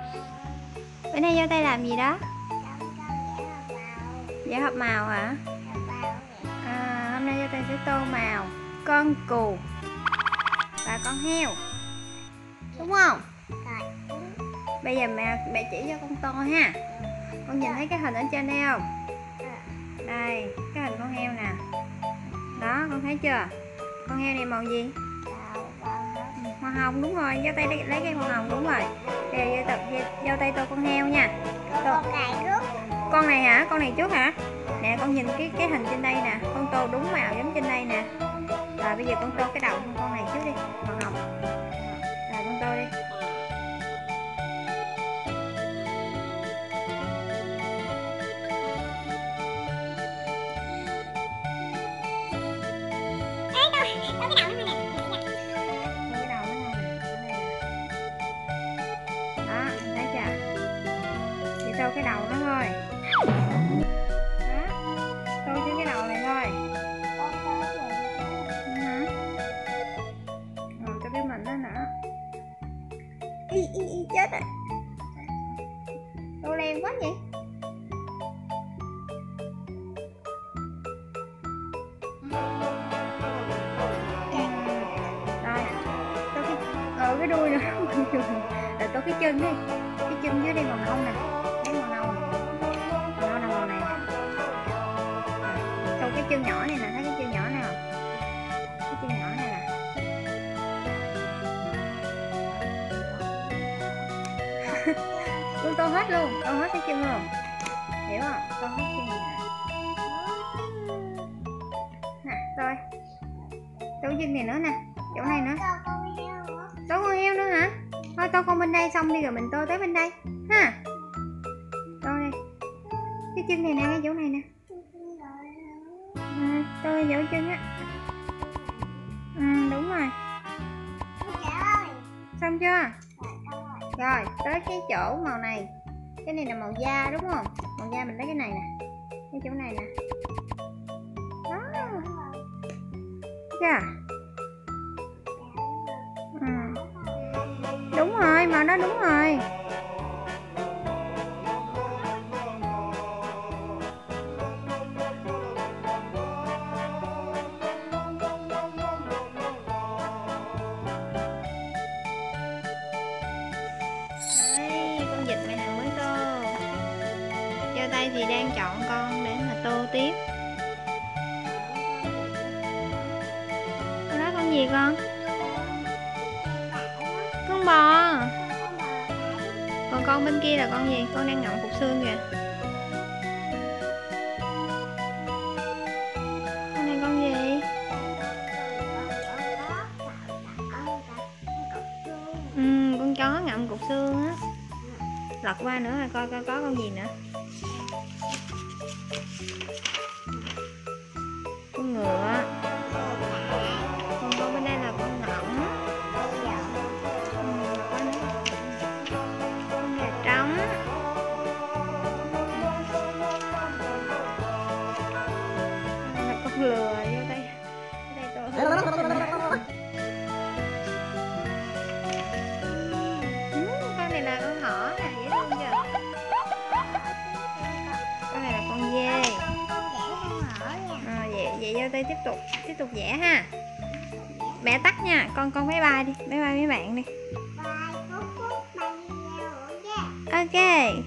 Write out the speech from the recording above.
Bữa nay vô tay làm gì đó? Vẽ hộp màu hả? Hôm nay vô tay sẽ tô màu con cừu và con heo, đúng không? Bây giờ mẹ chỉ cho con tô ha. Con nhìn thấy cái hình ở trên đây không? Đây, cái hình con heo nè. Đó, con thấy chưa? Con heo này màu gì? Hoa hồng, đúng rồi. Vô tay lấy cái màu hồng, đúng rồi. Bây giờ vô tay tô con heo nha. Con này hả? Con này trước hả? Nè, con nhìn cái hình trên đây nè. Con tô đúng màu giống trên đây nè. Rồi bây giờ con tô cái đầu con này trước đi, màu hồng. Rồi con tô đi. Tô cái đầu nó thôi. Đó, tô cho cái đầu này thôi. Rồi cho cái mình nó nữa. Chết rồi. Tô len quá vậy. Rồi, tô cái đuôi nữa. Rồi tô cái chân đi. Cái chân dưới đây màu nâu nè. Cái chân nhỏ này nè, thấy cái chân nhỏ này không? Cái chân nhỏ này nè. Con tô hết luôn, tô hết cái chân luôn, hiểu không? Tô hết chân này nè. Rồi tô chân này nữa nè, chỗ này nữa. Tô con heo nữa hả? Thôi tô con bên đây xong đi rồi mình tô tới bên đây ha. Tô đi cái chân này nè, cái chỗ này nè. Tôi dấu chân á. Đúng rồi. Xong chưa? Rồi tới cái chỗ màu này. Cái này là màu da đúng không? Màu da mình lấy cái này nè, cái chỗ này nè. Đó. Chưa? Đúng rồi, màu đó đúng rồi. Dịch mày thằng mới tô. Vô tay thì đang chọn con để mà tô tiếp. Con đó con gì con? Con bò. Còn con bên kia là con gì? Con đang ngậm cục xương kìa. Con này con gì? Con chó ngậm cục xương á. Lật qua nữa coi coi có con gì nữa. Con ngựa. Còn con bên đây là con ngỗng. Con gà trống. Đây là con lừa vô đây. Đây con này là con thỏ nè, dễ thương chưa? Con này là con dê. Vậy vô đây tiếp tục vẽ ha. Mẹ tắt nha, con bye bye đi, bye bye mấy bạn đi. Ok.